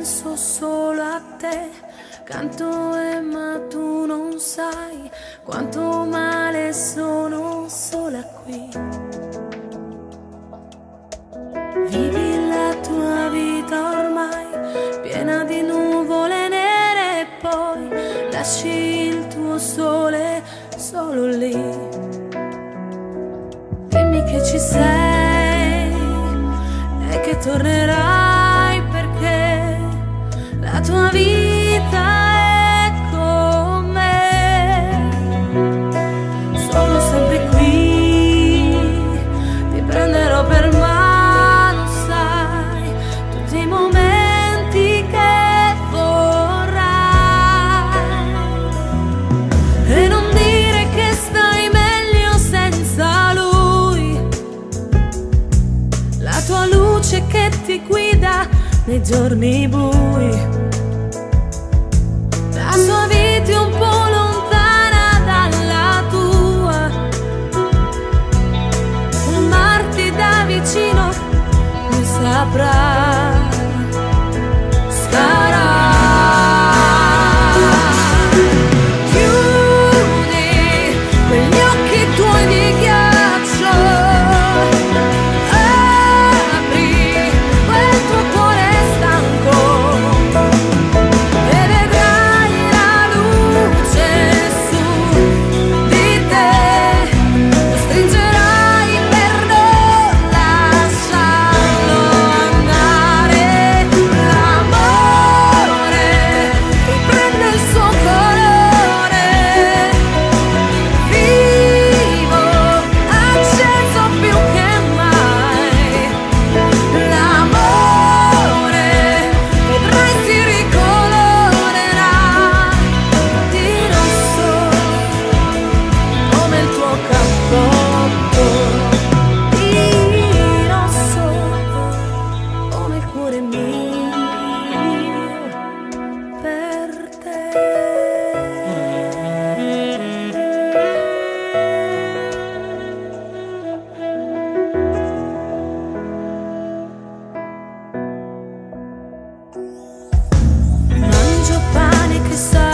penso solo a te, canto ma tu non sai quanto male sono sola qui. Vivi la tua vita ormai piena di nuvole nere e poi lasci il tuo sole solo lì. Dimmi che ci sei e che tornerai, perché la tua vita è con me. Sono sempre qui, ti prenderò per mano, sai, tutti i momenti che vorrai. E non dire che stai meglio senza lui, la tua luce che ti guida nei giorni bui. La sua vita è un po' lontana dalla tua, amarti da vicino non saprà, starà. Chiudi quegli occhi tuoi di ghiaccio, apri quel tuo cuore stanco e vedrai la luce su di te. Lo stringerai per non lasciarlo andare. L'amore riprende il suo colore, vivo, acceso più che mai. L'amore, vedrai, si ricolorerà di rosso come il tuo cappotto, di rosso come il cuore mio per te. Mangio pane che sa